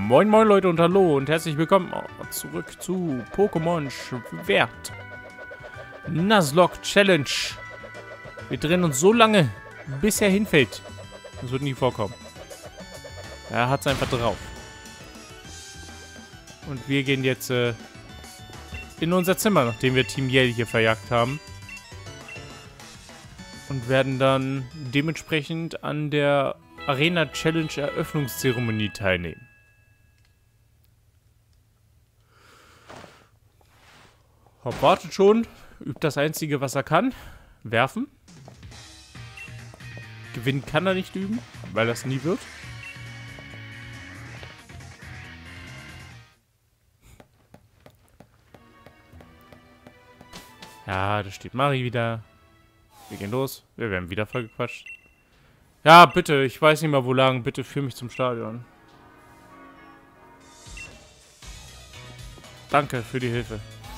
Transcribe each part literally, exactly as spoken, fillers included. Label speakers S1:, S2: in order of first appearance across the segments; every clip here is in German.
S1: Moin moin Leute und hallo und herzlich willkommen zurück zu Pokémon Schwert Nuzlocke Challenge. Wir drehen uns so lange, bis er hinfällt. Das wird nie vorkommen. Er hat es einfach drauf. Und wir gehen jetzt äh, in unser Zimmer, nachdem wir Team Yell hier verjagt haben. Und werden dann dementsprechend an der Arena Challenge Eröffnungszeremonie teilnehmen. Hopp wartet schon, übt das Einzige, was er kann. Werfen. Gewinnen kann er nicht üben, weil das nie wird. Ja, da steht Mari wieder. Wir gehen los. Wir werden wieder vollgequatscht. Ja, bitte, ich weiß nicht mehr, wo lang. Bitte führ mich zum Stadion. Danke für die Hilfe.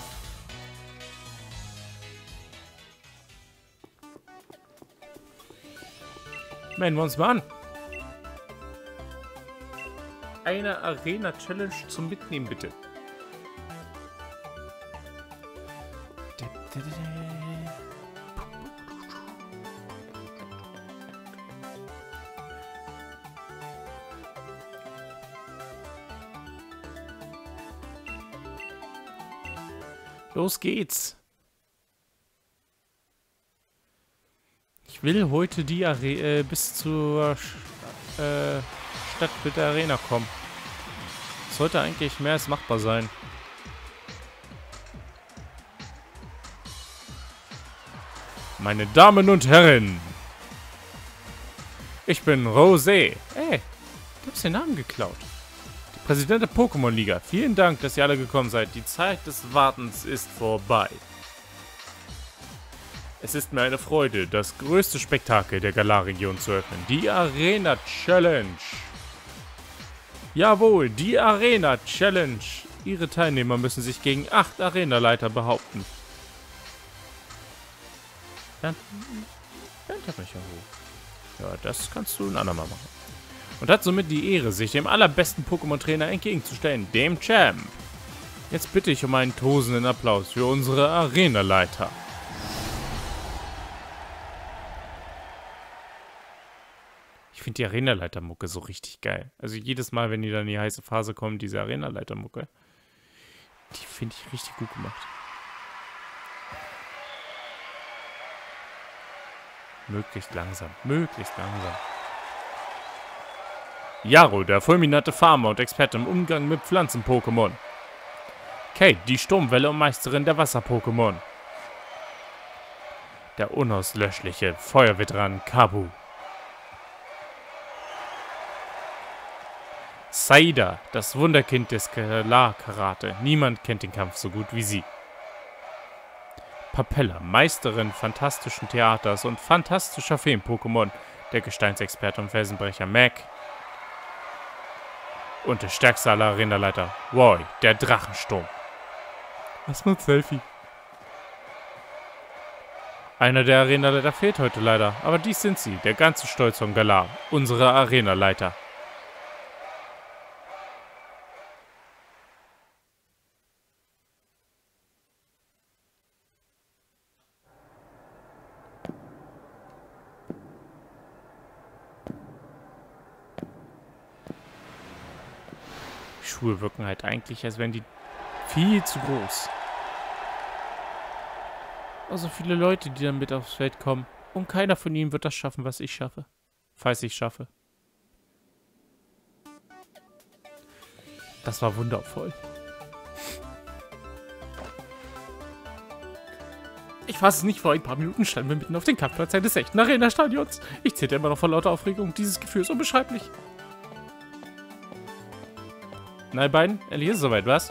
S1: Melden wir uns mal an. Eine Arena-Challenge zum Mitnehmen, bitte. Los geht's. Ich will heute die Are äh, bis zur äh, Stadt mit der Arena kommen. Das sollte eigentlich mehr als machbar sein. Meine Damen und Herren. Ich bin Rosé. Ey, du hast den Namen geklaut. Präsident der Pokémon-Liga, vielen Dank, dass ihr alle gekommen seid. Die Zeit des Wartens ist vorbei. Es ist mir eine Freude, das größte Spektakel der Galar-Region zu öffnen. Die Arena Challenge. Jawohl, die Arena Challenge. Ihre Teilnehmer müssen sich gegen acht Arenaleiter behaupten. Dann, dann hab ich ja hoch. Ja, das kannst du ein andermal machen. Und hat somit die Ehre, sich dem allerbesten Pokémon-Trainer entgegenzustellen, dem Champ. Jetzt bitte ich um einen tosenden Applaus für unsere Arenaleiter. Ich finde die Arenaleiter-Mucke so richtig geil. Also jedes Mal, wenn die dann in die heiße Phase kommen, diese Arenaleiter-Mucke, die finde ich richtig gut gemacht. Möglichst langsam, möglichst langsam. Jaro, der fulminante Farmer und Experte im Umgang mit Pflanzen-Pokémon. Kate, die Sturmwelle und Meisterin der Wasser-Pokémon. Der unauslöschliche Feuerveteran Kabu. Saida, das Wunderkind des Galar-Karate. Niemand kennt den Kampf so gut wie sie. Papella, Meisterin fantastischen Theaters und fantastischer Feen-Pokémon. Der Gesteinsexperte und Felsenbrecher Mac. Und der stärkste aller Arenaleiter, Roy, der Drachensturm. Was mit Selfie? Einer der Arenaleiter fehlt heute leider, aber dies sind sie, der ganze Stolz von Galar, unsere Arenaleiter. Die Schuhe wirken halt eigentlich, als wären die viel zu groß. Also viele Leute, die dann mit aufs Feld kommen. Und keiner von ihnen wird das schaffen, was ich schaffe. Falls ich schaffe. Das war wundervoll. Ich fasse es nicht, vor ein paar Minuten standen wir mitten auf den Kampfplatz eines echten Arena-Stadions. Ich zitter immer noch vor lauter Aufregung. Dieses Gefühl ist unbeschreiblich. Na, ihr beiden, ehrlich ist es soweit, was?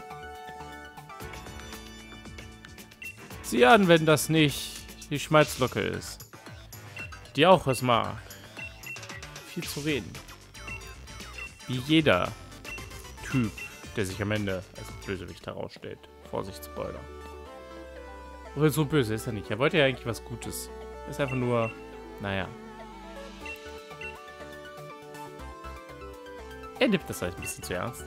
S1: Sieh an, wenn das nicht die Schmalzlocke ist. Die auch es mag. Viel zu reden. Wie jeder Typ, der sich am Ende als Bösewicht herausstellt. Vorsicht, Spoiler. Oder so böse ist er nicht. Er wollte ja eigentlich was Gutes. Ist einfach nur, naja. Er nimmt das halt ein bisschen zu ernst.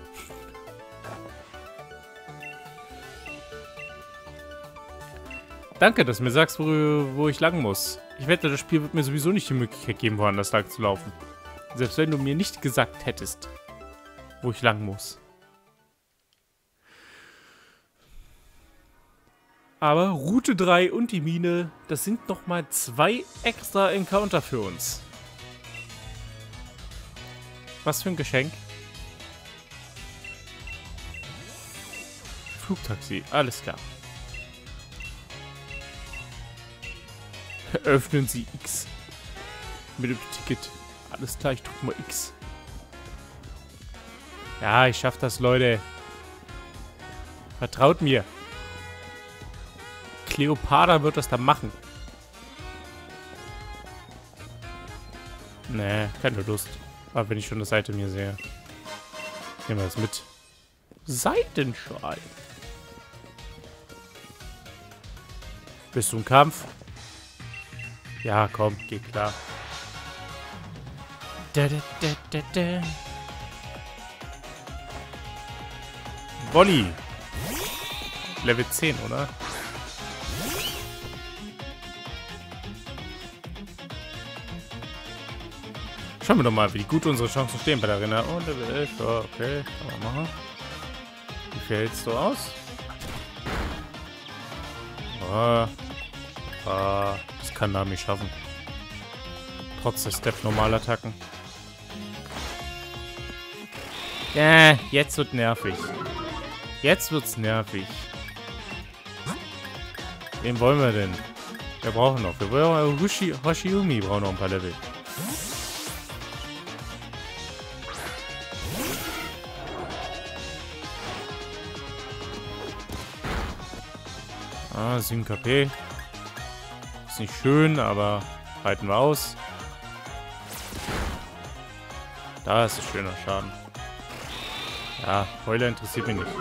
S1: Danke, dass du mir sagst, wo, wo ich lang muss. Ich wette, das Spiel wird mir sowieso nicht die Möglichkeit geben, woanders lang zu laufen. Selbst wenn du mir nicht gesagt hättest, wo ich lang muss. Aber Route drei und die Mine, das sind nochmal zwei extra Encounter für uns. Was für ein Geschenk. Flugtaxi, alles klar. Öffnen Sie X. Mit dem Ticket. Alles klar, ich drück mal X. Ja, ich schaff das, Leute. Vertraut mir. Cleopatra wird das da machen. Nee, keine Lust. Aber wenn ich schon eine Seite mir sehe. Nehmen wir das mit. Seitenschal. Bist du im Kampf? Ja, komm, geht klar. Da, da, da, da, da. Volley. Level zehn, oder? Schauen wir doch mal, wie gut unsere Chancen stehen bei der Arena. Oh, Level elf. Ja, okay. Kann man machen. Wie viel hältst du aus? Ah. Ah. Das kann Nami schaffen. Trotz der Step-Normalattacken. Ja, jetzt wird nervig. Jetzt wird's nervig. Wen wollen wir denn? Wir brauchen noch. Wir brauchen Hoshi, Hoshiumi brauchen noch ein paar Level. Ah, sieben K P. Ist nicht schön, aber halten wir aus. Da ist ein schöner Schaden. Ja, Heuler interessiert mich nicht.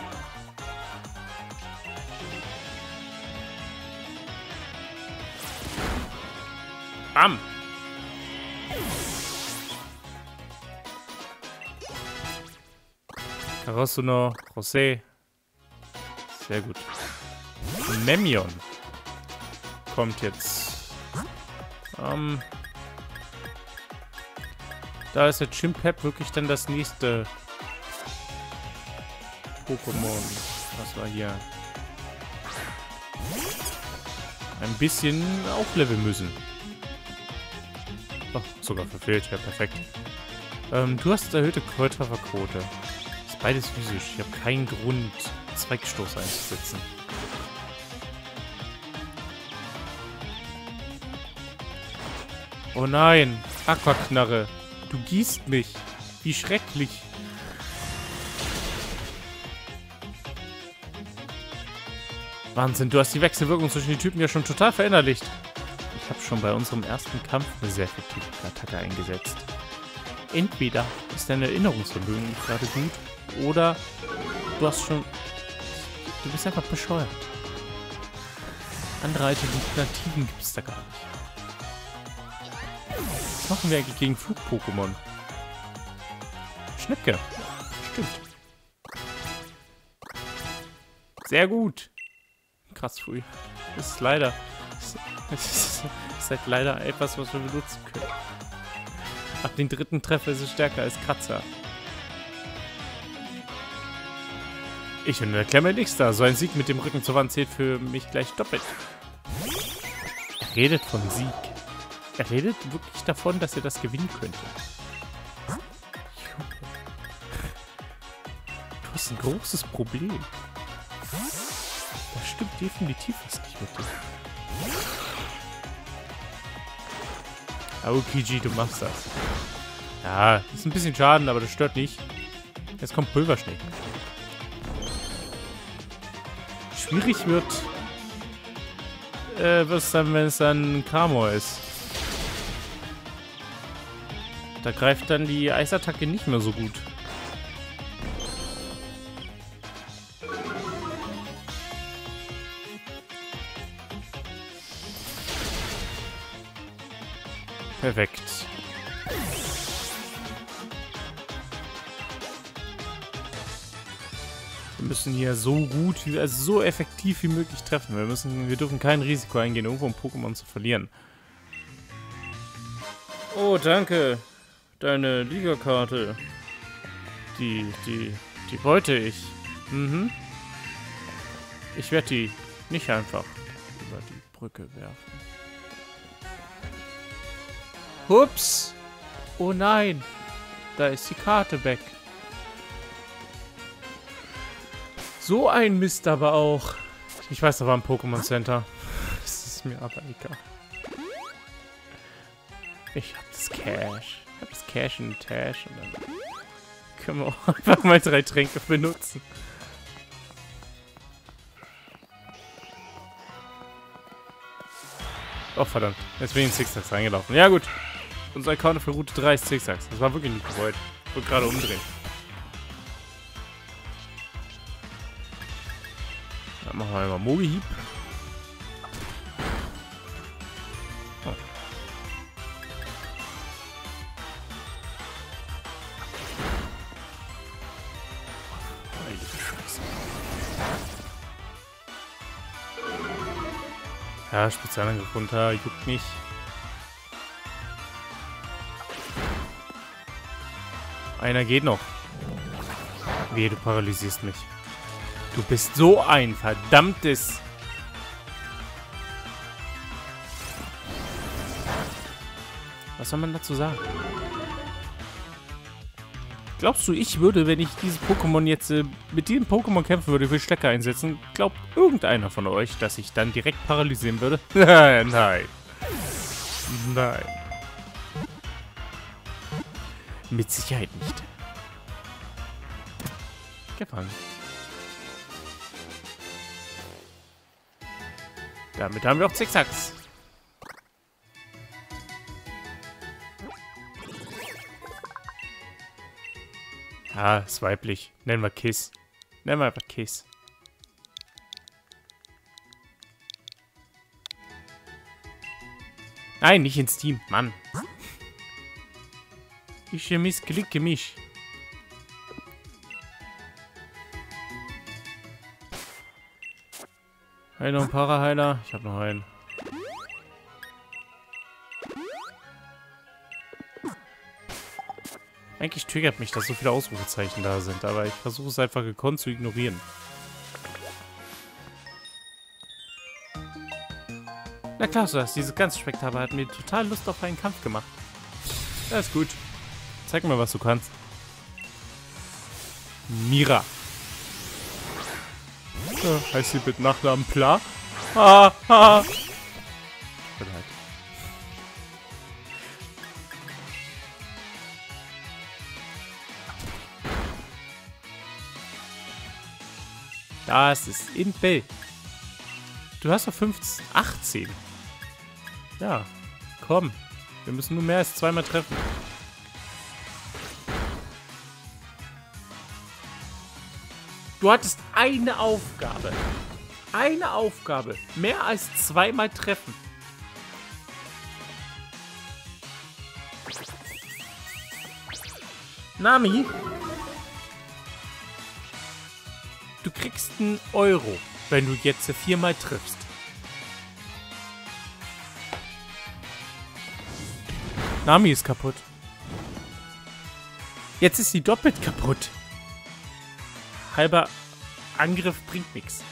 S1: Bam! Karasuno, José. Sehr gut. Memion kommt jetzt. Ähm, da ist der Chimpep wirklich dann das nächste Pokémon. Was war hier? Ein bisschen aufleveln müssen. Oh, sogar verfehlt. Ja, perfekt. Ähm, du hast erhöhte Kräuterverquote. Ist beides physisch. Ich habe keinen Grund, Zweckstoß einzusetzen. Oh nein, Aquaknarre. Du gießt mich. Wie schrecklich. Wahnsinn, du hast die Wechselwirkung zwischen den Typen ja schon total verinnerlicht. Ich habe schon bei unserem ersten Kampf eine sehr effektive Attacke eingesetzt. Entweder ist dein Erinnerungsvermögen nicht gerade gut, oder du hast schon... Du bist einfach bescheuert. Andere Alternativen gibt es da gar nicht. Was machen wir eigentlich gegen Flug-Pokémon? Schnecke. Stimmt. Sehr gut. Krass früh. Das ist leider... Das ist, das ist halt leider etwas, was wir benutzen können. Ab dem dritten Treffer ist es stärker als Kratzer. Ich und der Klemme nichts da. So ein Sieg mit dem Rücken zur Wand zählt für mich gleich doppelt. Er redet von Sieg. Er redet wirklich davon, dass er das gewinnen könnte. Du hast ein großes Problem. Da stimmt definitiv was nicht mit dir. Aokiji, du machst das. Ja, ist ein bisschen Schaden, aber das stört nicht. Jetzt kommt Pulverschnee. Schwierig wird äh, wird es dann, wenn es dann Kramor ist. Da greift dann die Eisattacke nicht mehr so gut. Perfekt. Wir müssen hier so gut, wie, also so effektiv wie möglich treffen. Wir müssen, wir dürfen kein Risiko eingehen, irgendwo ein Pokémon zu verlieren. Oh, danke. Deine Liga-Karte. Die, die, die wollte ich. Mhm. Ich werde die nicht einfach über die Brücke werfen. Ups. Oh nein. Da ist die Karte weg. So ein Mist aber auch. Ich weiß, da war ein Pokémon Center. Das ist mir aber egal. Ich hab das Cash. Ich hab das Cash in Tash und dann können wir auch einfach mal drei Tränke benutzen. Oh verdammt, jetzt bin ich in Zigzags reingelaufen. Ja gut, unser Account für Route drei ist Zigzags. Das war wirklich nicht gewollt. Ich wollte gerade umdrehen. Dann machen wir mal Mogi-Hieb. Oh. Ja, Spezialangriff runter, juckt nicht. Einer geht noch. Wehe, du paralysierst mich. Du bist so ein verdammtes... Was soll man dazu sagen? Glaubst du, ich würde, wenn ich dieses Pokémon jetzt äh, mit diesem Pokémon kämpfen würde, für Stecker einsetzen, glaubt irgendeiner von euch, dass ich dann direkt paralysieren würde? Nein. Nein. Mit Sicherheit nicht. Gefangen. Damit haben wir auch Zigzags. Ah, ist weiblich. Nennen wir Kiss. Nennen wir einfach Kiss. Nein, nicht ins Team. Mann. Ich missklicke mich. Hey, noch ein Paraheiler. Ich habe noch einen. Eigentlich triggert mich, dass so viele Ausrufezeichen da sind, aber ich versuche es einfach gekonnt zu ignorieren. Na klar, so das. Diese ganze Spektakel hat mir total Lust auf einen Kampf gemacht. Das ist gut. Zeig mir, was du kannst. Mira. Ja, heißt sie mit Nachnamen Pla? Ha, ha. Tut mir leid. Das ist Impel. Du hast doch fünfzehn, achtzehn. Ja, komm. Wir müssen nur mehr als zweimal treffen. Du hattest eine Aufgabe. Eine Aufgabe. Mehr als zweimal treffen. Nami? Du kriegst einen Euro, wenn du jetzt viermal triffst. Nami ist kaputt. Jetzt ist sie doppelt kaputt. Halber Angriff bringt nichts.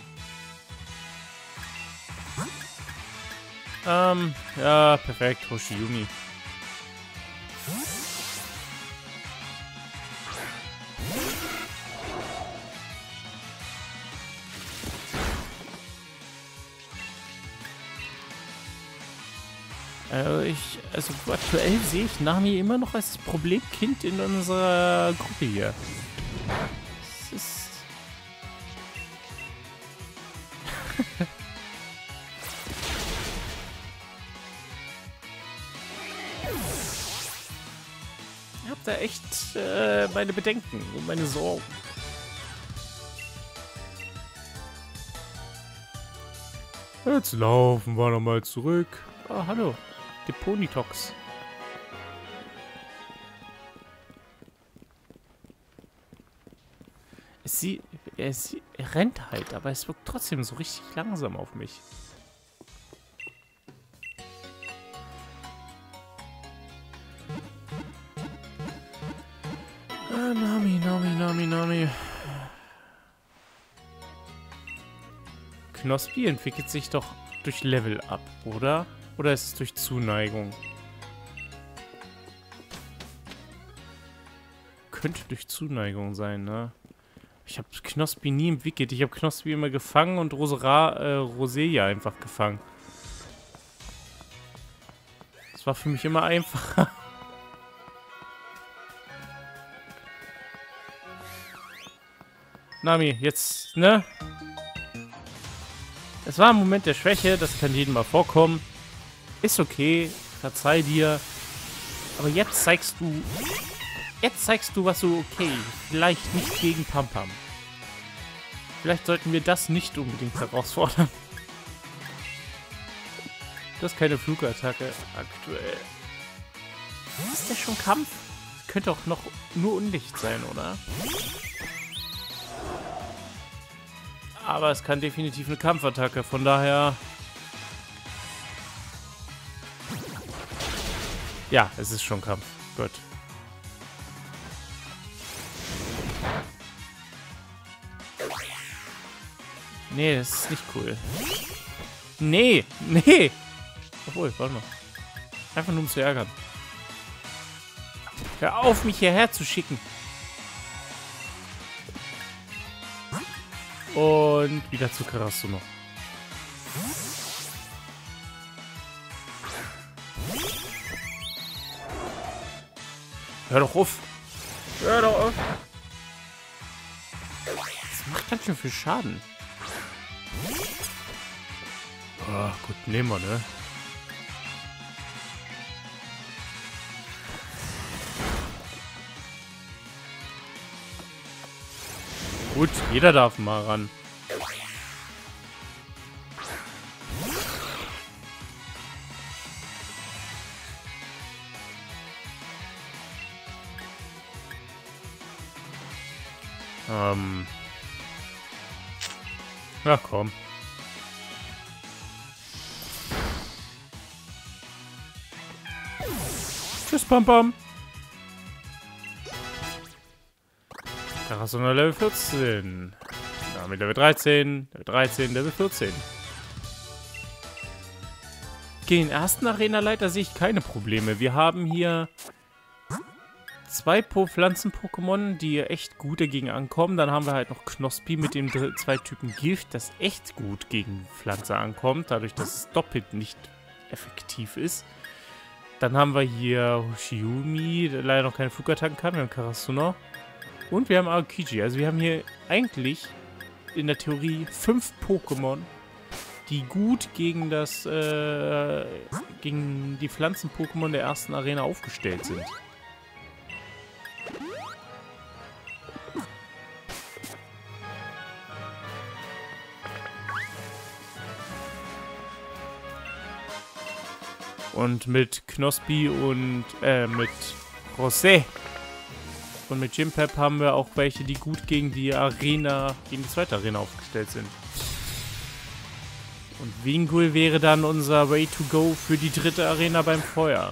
S1: Ähm, ja, perfekt. Hoshiyumi. Äh, ich, also aktuell sehe ich Nami immer noch als das Problemkind in unserer Gruppe hier. Es ist... Ich hab da echt äh, meine Bedenken und meine Sorgen. Jetzt laufen wir nochmal zurück. Ah, hallo. Deponitox. Sie, er, sie, er rennt halt, aber es wirkt trotzdem so richtig langsam auf mich. Ah, Nami, Nami, Nami, Nami. Knospi entwickelt sich doch durch Level Up, oder? Oder ist es durch Zuneigung? Könnte durch Zuneigung sein, ne? Ich habe Knospi nie entwickelt. Ich habe Knospi immer gefangen und Rosera, äh, Roselia einfach gefangen. Das war für mich immer einfacher. Nami, jetzt, ne? Es war ein Moment der Schwäche, das kann jedem mal vorkommen. Ist okay, verzeih dir. Aber jetzt zeigst du... Jetzt zeigst du, was du okay. Vielleicht nicht gegen Pampam. Vielleicht sollten wir das nicht unbedingt herausfordern. Du hast keine Flugattacke aktuell. Ist das schon Kampf? Könnte auch noch nur Unlicht sein, oder? Aber es kann definitiv eine Kampfattacke, von daher... Ja, es ist schon Kampf. Gut. Nee, das ist nicht cool. Nee, nee! Obwohl, warte mal. Einfach nur um zu ärgern. Hör auf, mich hierher zu schicken. Und wieder zu Karasuno. Hör doch auf! Hör doch auf! Das macht ganz schön viel Schaden. Oh, gut, nehmen wir, ne? Gut, jeder darf mal ran. Ähm. Na komm. Tschüss, Pam Pam. Karasuno Level vierzehn. Damit Level dreizehn. Level dreizehn, Level vierzehn. Gegen den ersten Arena-Leiter sehe ich keine Probleme. Wir haben hier zwei Pflanzen-Pokémon, die echt gut dagegen ankommen. Dann haben wir halt noch Knospi mit dem zwei Typen Gift, das echt gut gegen Pflanze ankommt, dadurch, dass es doppelt nicht effektiv ist. Dann haben wir hier Hoshiumi, der leider noch keine Flugattacken kann. Wir haben Karasuno. Und wir haben Aokiji. Also wir haben hier eigentlich in der Theorie fünf Pokémon, die gut gegen das, äh, gegen die Pflanzen-Pokémon der ersten Arena aufgestellt sind. Und mit Knospi und, äh, mit Rosé und mit Gympep haben wir auch welche, die gut gegen die Arena, gegen die zweite Arena aufgestellt sind. Und Wingull wäre dann unser Way to go für die dritte Arena beim Feuer.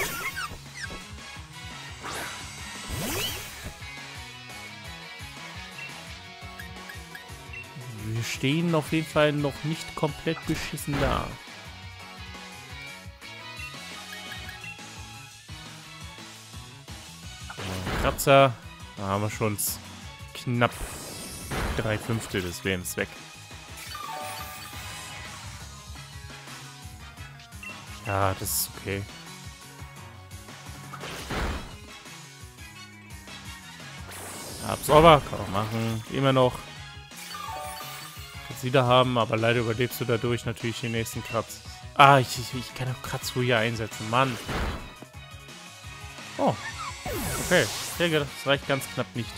S1: Wir stehen auf jeden Fall noch nicht komplett beschissen da. Kratzer, da haben wir schon knapp drei Fünftel des Lebens weg. Ja, das ist okay. Absorber, kann man machen. Immer noch. Kannst wieder haben, aber leider überlebst du dadurch natürlich den nächsten Kratz. Ah, ich, ich, ich kann auch Kratzfurie einsetzen. Mann. Oh. Okay. Ich denke, das reicht ganz knapp nicht.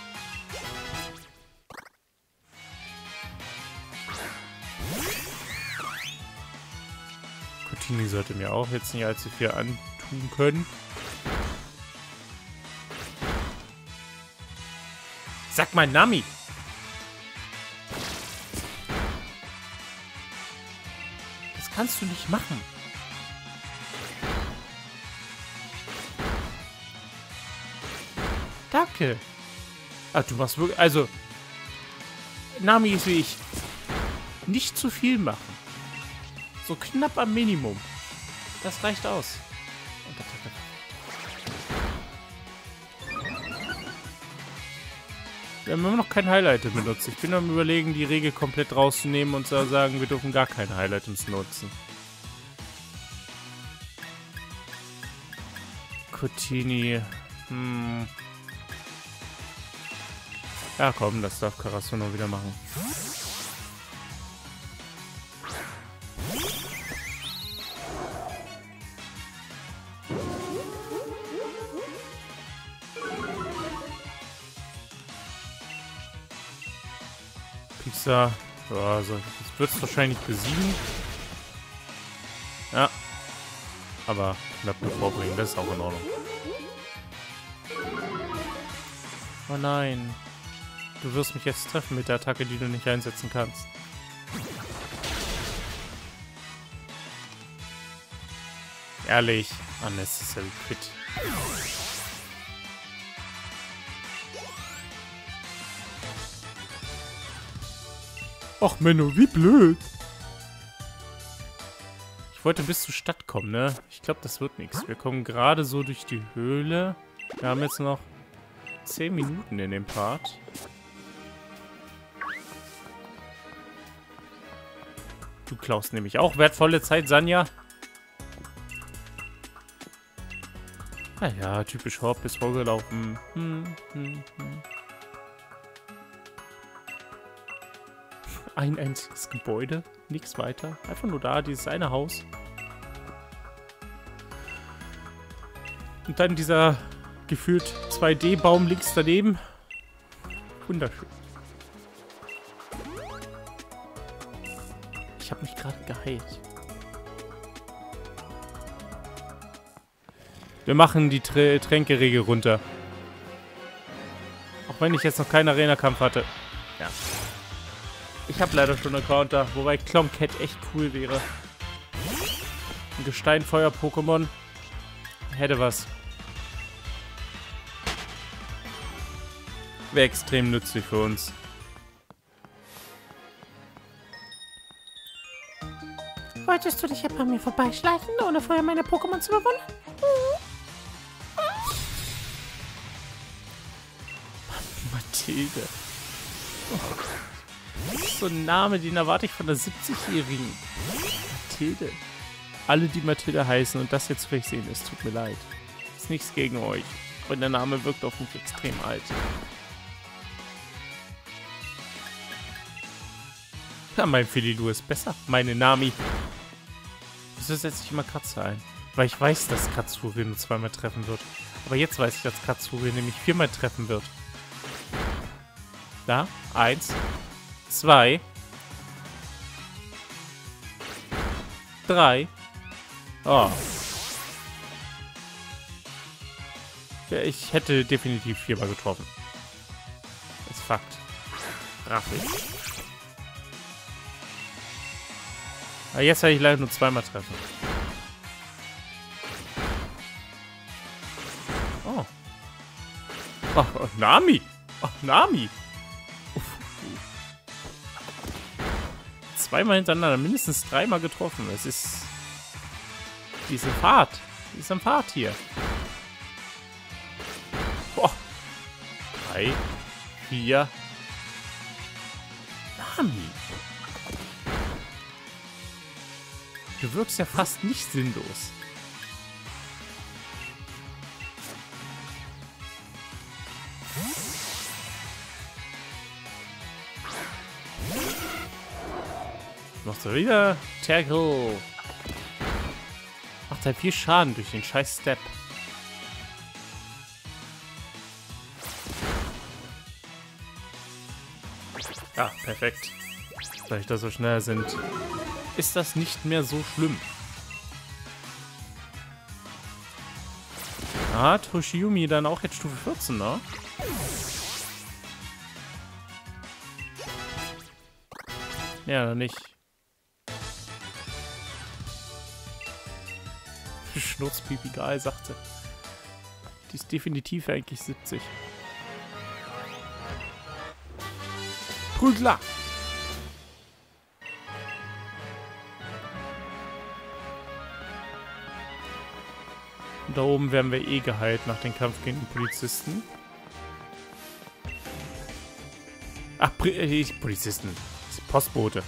S1: Kotini sollte mir auch jetzt nicht allzu viel antun können. Sag mal, Nami! Kannst du nicht machen. Danke. Ah, du machst wirklich... Also... Nami ist wie ich. Nicht zu viel machen. So knapp am Minimum. Das reicht aus. Und Attacke. Wir haben immer noch kein Highlight benutzt. Ich bin am Überlegen, die Regel komplett rauszunehmen und zu sagen, wir dürfen gar keine Highlights nutzen. Cotini. Hm. Ja, komm, das darf Karasuno wieder machen. Pizza. Ja, also, das wird es wahrscheinlich besiegen. Ja. Aber knapp vorbringen, das ist auch in Ordnung. Oh nein. Du wirst mich jetzt treffen mit der Attacke, die du nicht einsetzen kannst. Ehrlich. Unnecessary Crit. Ach Menno, wie blöd. Ich wollte bis zur Stadt kommen, ne? Ich glaube, das wird nichts. Wir kommen gerade so durch die Höhle. Wir haben jetzt noch zehn Minuten in dem Part. Du klaust nämlich auch wertvolle Zeit, Sanja. Ah ja, typisch Hop ist vorgelaufen. Hm, hm, hm. Ein einziges Gebäude, nichts weiter. Einfach nur da, dieses eine Haus. Und dann dieser gefühlt zwei D-Baum links daneben. Wunderschön. Ich habe mich gerade geheilt. Wir machen die Tr Tränkeregel runter. Auch wenn ich jetzt noch keinen Arena-Kampf hatte. Ja. Ich habe leider schon einen Counter, wobei Clomcat echt cool wäre. Ein Gesteinfeuer-Pokémon. Hätte was. Wäre extrem nützlich für uns.
S2: Wolltest du dich etwa an mir vorbeischleichen, ohne vorher meine Pokémon zu bewundern?
S1: Mathilde. Oh. Das ist so ein Name, den erwarte ich von der siebzigjährigen. Mathilde. Alle, die Mathilde heißen und das jetzt vielleicht sehen, es tut mir leid. Ist nichts gegen euch. Aber der Name wirkt auf mich extrem alt. Ja, mein Fililu ist besser. Meine Nami. Wieso setze ich immer Katze ein? Weil ich weiß, dass Katsuri nur zweimal treffen wird. Aber jetzt weiß ich, dass Katsuri nämlich viermal treffen wird. Da. Eins. Zwei. Drei. Oh. Ja, ich hätte definitiv viermal getroffen. Das ist Fakt. Raffig. Aber jetzt werde ich leider nur zweimal treffen. Oh. Ach, oh, Nami. Ach, Nami. Uff. Zweimal hintereinander, mindestens dreimal getroffen. Es ist diese Fahrt. Die ist am Fahrt hier. Boah. Drei. Vier. Nami. Du wirkst ja fast nicht sinnlos. Macht er wieder. Tackle. Macht halt viel Schaden durch den scheiß Step. Ja, perfekt. Da ich da so schnell sind, ist das nicht mehr so schlimm. Ah, Toshiumi dann auch jetzt Stufe vierzehn, ne? Ja, nicht. Schnurzpipi-Gal, sagte. Die ist definitiv eigentlich siebzig. Prügler! Da oben werden wir eh geheilt nach dem Kampf gegen den Polizisten. Ach, Pri äh, Polizisten. Das ist Postbote.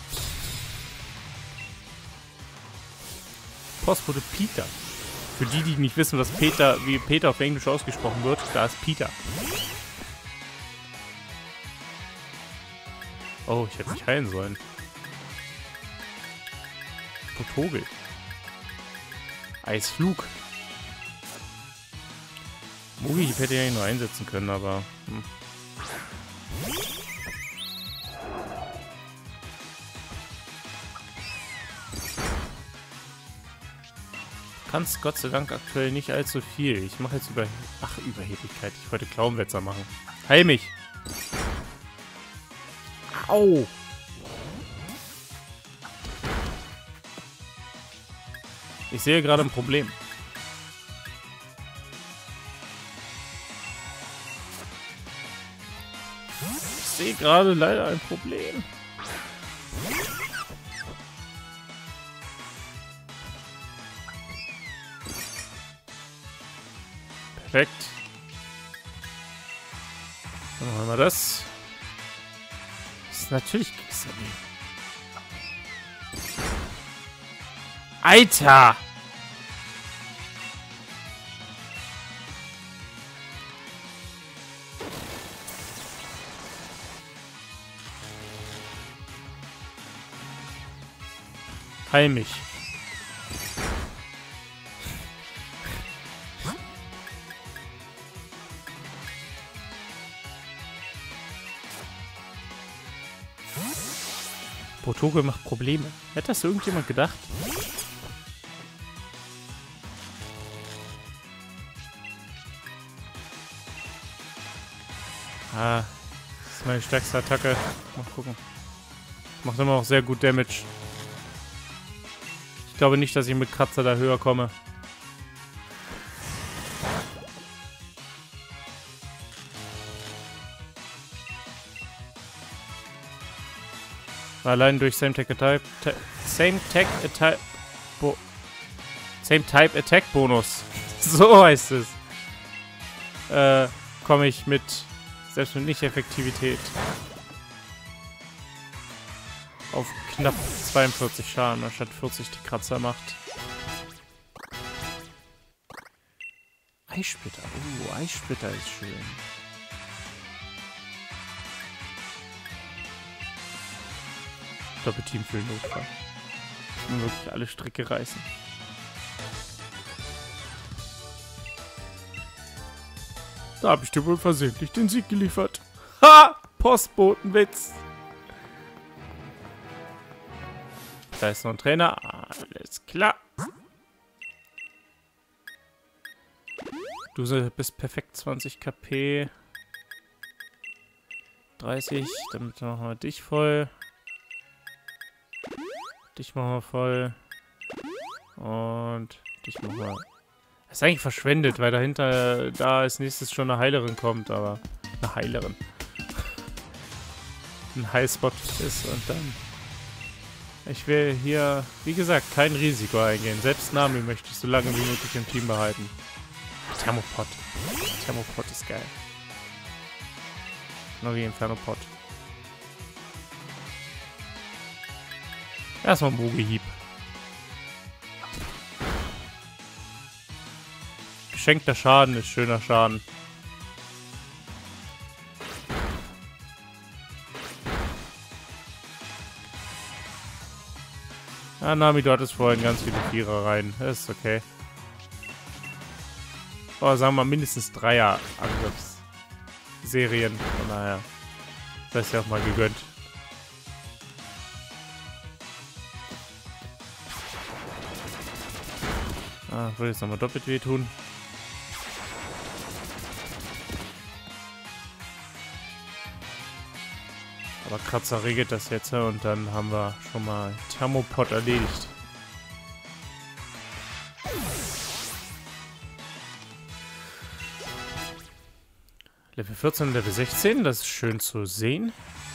S1: Postbote Peter. Für die, die nicht wissen, was Peter, wie Peter auf Englisch ausgesprochen wird, da ist Peter. Oh, ich hätte mich heilen sollen. Potogel. Eisflug. Mugi hätte ja nur einsetzen können, aber... Hm. Kannst Gott sei Dank aktuell nicht allzu viel. Ich mache jetzt über... Ach, Überheblichkeit. Ich wollte Klauenwetzer machen. Heil mich! Au! Ich sehe gerade ein Problem. Ich sehe gerade leider ein Problem. Perfekt. Dann machen wir das. Das ist natürlich kriegst du nie. Alter! Heil mich. Potogel macht Probleme. Hätte das irgendjemand gedacht? Ah, das ist meine stärkste Attacke. Mal gucken. Macht immer auch sehr gut Damage. Ich glaube nicht, dass ich mit Kratzer da höher komme. Allein durch Same Tech Attack, Same Tech Attack, Bo Same Type Attack Bonus. So heißt es. Äh, komme ich mit, selbst mit Nicht-Effektivität, auf knapp zweiundvierzig Schaden, anstatt vierzig die Kratzer macht. Eissplitter. Oh, Eissplitter ist schön. Doppelteam für den Notfall. Nur wirklich alle Stricke reißen. Da habe ich dir wohl versehentlich den Sieg geliefert. Ha! Postbotenwitz. Da ist noch ein Trainer. Alles klar. Du bist perfekt zwanzig KP. dreißig. Damit machen wir dich voll. Dich machen wir voll. Und dich machen wir... Das ist eigentlich verschwendet, weil dahinter, da als nächstes schon eine Heilerin kommt, aber... Eine Heilerin. Ein Highspot ist und dann... Ich will hier, wie gesagt, kein Risiko eingehen. Selbst Nami möchte ich so lange wie möglich im Team behalten. Thermopod. Thermopod ist geil. Nur wie Infernopod. Erstmal ein Bogenhieb. Geschenkter Schaden ist schöner Schaden. Ah, Nami, du hattest vorhin ganz viele Vierer rein. Das ist okay. Aber sagen wir mal mindestens Dreier Angriffsserien. Von daher. Das ist ja auch mal gegönnt. Ah, würde jetzt nochmal doppelt wehtun. Aber Kratzer regelt das jetzt und dann haben wir schon mal Thermopod erledigt. Level vierzehn und Level sechzehn, das ist schön zu sehen.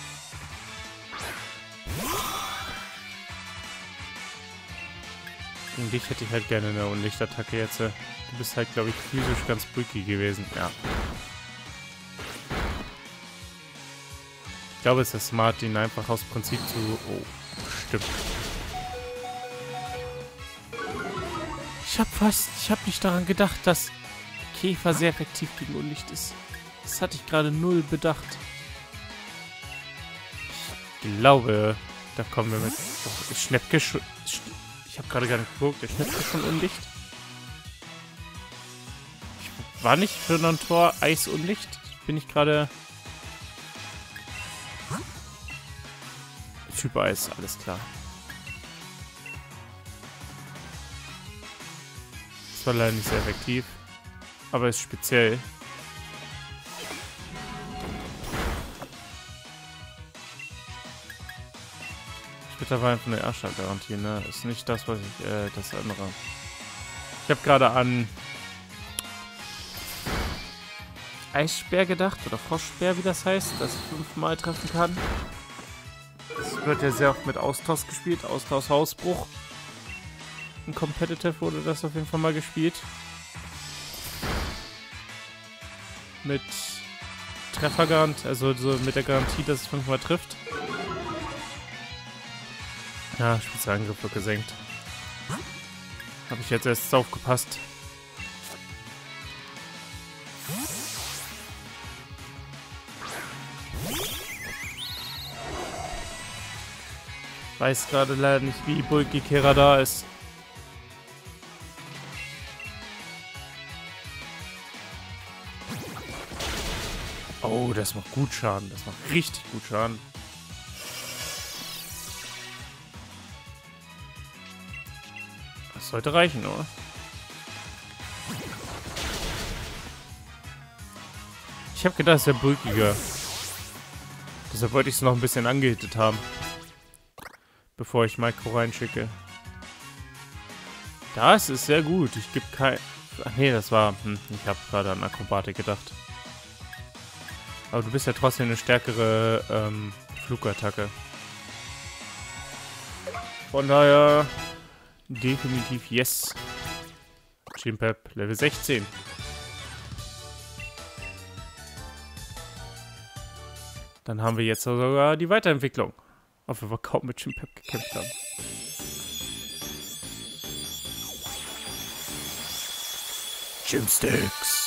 S1: Gegen dich hätte ich halt gerne eine Unlichtattacke jetzt. Du bist halt, glaube ich, physisch ganz bulky gewesen. Ja. Ich glaube, es ist smart, ihn einfach aus Prinzip zu... Oh, stimmt. Ich habe fast... Ich habe nicht daran gedacht, dass Käfer sehr effektiv gegen Unlicht ist. Das hatte ich gerade null bedacht. Ich glaube, da kommen wir mit... Oh, ist Schnäppke schon... Ich habe gerade gar nicht geguckt. Der Schnäppke schon Unlicht? Ich war nicht für ein Tor Eis Unlicht? Bin ich gerade... Typ Eis, alles klar. Das war leider nicht sehr effektiv. Aber ist speziell. Ich würde aber einfach eine Erstschlag-Garantie, ne? Ist nicht das, was ich, äh, das andere. Ich habe gerade an Eisspeer gedacht, oder Froschspeer, wie das heißt, dass ich fünfmal treffen kann. Das wird ja sehr oft mit Austausch gespielt, Austausch Hausbruch. In Competitive wurde das auf jeden Fall mal gespielt. Mit Treffergarantie, also so mit der Garantie, dass es fünfmal trifft. Ja, Spezialangriff wird gesenkt. Habe ich jetzt erst aufgepasst. Weiß gerade leider nicht, wie bulky Kera da ist. Oh, das macht gut Schaden. Das macht richtig gut Schaden. Das sollte reichen, oder? Ich habe gedacht, es wäre bulkiger. Deshalb wollte ich es noch ein bisschen angehittet haben. Bevor ich Micro reinschicke. Das ist sehr gut. Ich gebe kein... Ach nee, das war... Hm, ich habe gerade an Akrobatik gedacht. Aber du bist ja trotzdem eine stärkere ähm, Flugattacke. Von daher... Definitiv yes. Chimpep Level sechzehn. Dann haben wir jetzt sogar die Weiterentwicklung. Obwohl wir kaum mit Chimpep gekämpft haben. Chimsticks.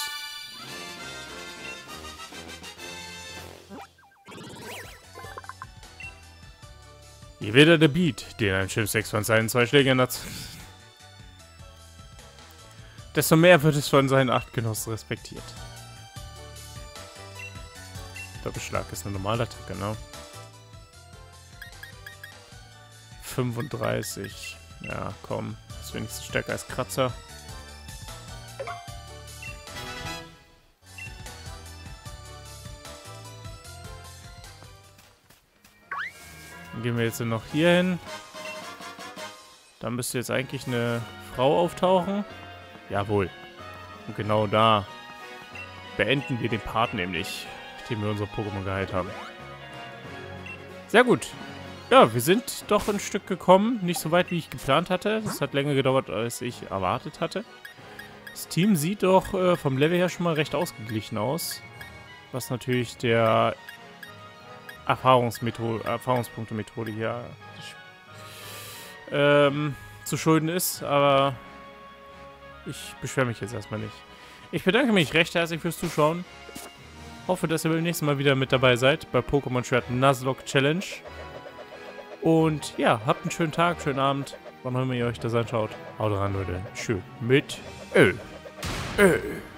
S1: Je wilder der Beat, den ein Chimsticks von seinen zwei Schlägern hat, desto mehr wird es von seinen Artgenossen respektiert. Doppelschlag ist eine normale Attacke, ne? fünfunddreißig. Ja, komm. Das ist wenigstens stärker als Kratzer. Dann gehen wir jetzt noch hier hin. Da müsste jetzt eigentlich eine Frau auftauchen. Jawohl. Und genau da beenden wir den Part nämlich, den wir unsere Pokémon geheilt haben. Sehr gut. Ja, wir sind doch ein Stück gekommen. Nicht so weit, wie ich geplant hatte. Das hat länger gedauert, als ich erwartet hatte. Das Team sieht doch äh, vom Level her schon mal recht ausgeglichen aus. Was natürlich der Erfahrungsmethode, Erfahrungspunkte-Methode hier ähm, zu schulden ist. Aber ich beschwere mich jetzt erstmal nicht. Ich bedanke mich recht herzlich fürs Zuschauen. Hoffe, dass ihr beim nächsten Mal wieder mit dabei seid bei Pokémon Schwert Nuzlocke Challenge. Und ja, habt einen schönen Tag, schönen Abend, wann auch immer ihr euch das anschaut. Haut rein, Leute. Tschüss. Mit Ö. Ö.